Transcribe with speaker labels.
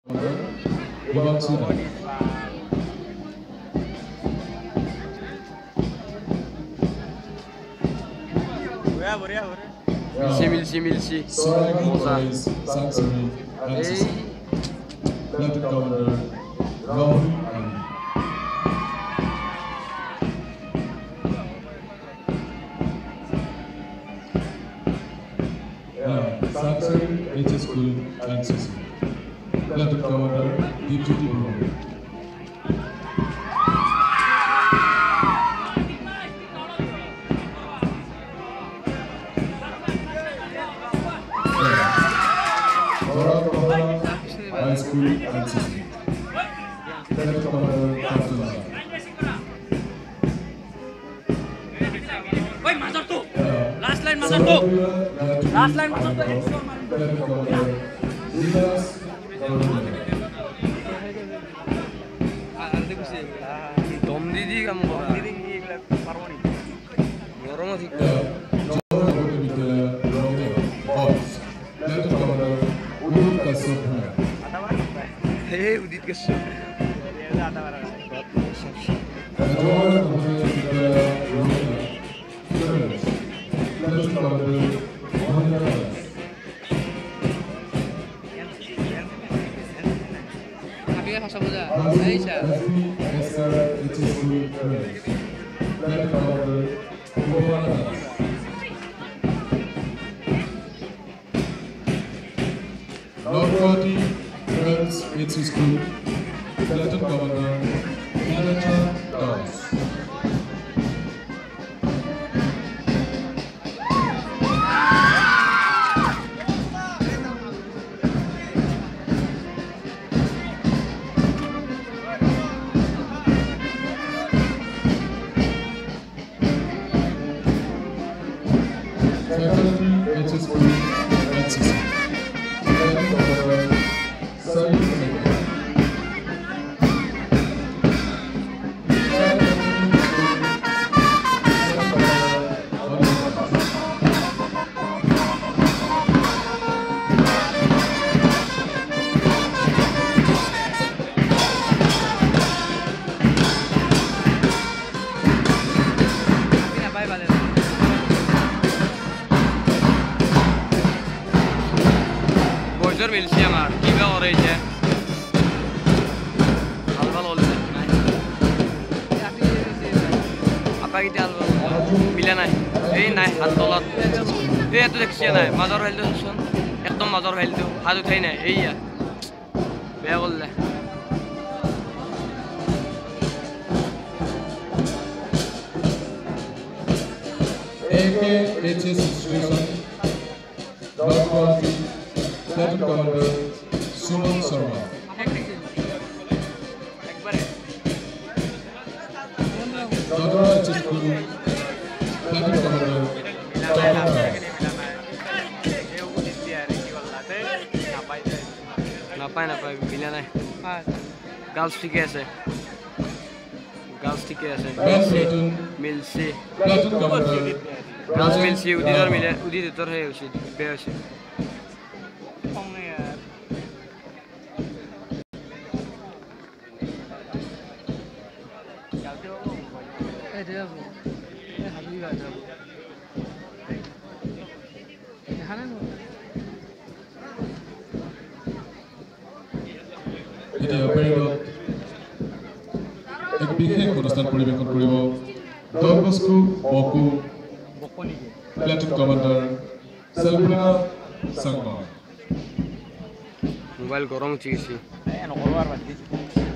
Speaker 1: Milsi.
Speaker 2: Lieutenant Commander Rahul Ali. Sansari HS School NCC. Lieutenant Commander Deputy Commander. High School NCC. Lieutenant Commander Captain Lal.
Speaker 3: Woi, masuk tuh. Last line masuk tuh. Last line masuk tuh.
Speaker 2: Lieutenant Commander Dinas Garuda.
Speaker 1: Dom didi kamu kok. Gorong sih.
Speaker 2: Johor Bukit Vidyalaya Romeo. Boys. Lieutenant Commander Udit Kasur.
Speaker 1: Hei, Udit Kasur.
Speaker 2: Johor Bukit Vidyalaya Romeo. Lieutenant Commander Mohammad Anas. Northwati Girls HC School, Lieutenant Commander Nanacha Das. Faculty HC School NCC, Lieutenant Commander Saeed Mehta.
Speaker 1: Bojor milsi amar. Kiba orayje. Albal oldu. Apa gitu albal? Bila nai. Nai hantolat. Itu deksia nai. Mazar heldu sun. Ekdom mazar heldu. Hadu thay nai. Ya. Beya golle.
Speaker 2: AKHS Station, Northwati, Lieutenant Commander Suman Sharma. Dodora HC School, Lieutenant Commander Tawar.
Speaker 1: Napai bila nai. Girls ঠিকই আছে. Girls ঠিকই আছে.
Speaker 2: Men Platoon,
Speaker 1: মিলছি.
Speaker 2: Lieutenant Commander
Speaker 1: Girls মিলছি উদিতৰ মিলে উদিতৰ হে হৈছে বেয়া হৈছে.
Speaker 2: এতিয়া পেৰেডত এক বিশেষ অনুষ্ঠান পৰিৱেশন কৰিব Don Bosco Boko platoon commander Selvanathan Sangam.
Speaker 1: Mobile গৰম উঠি গৈছে।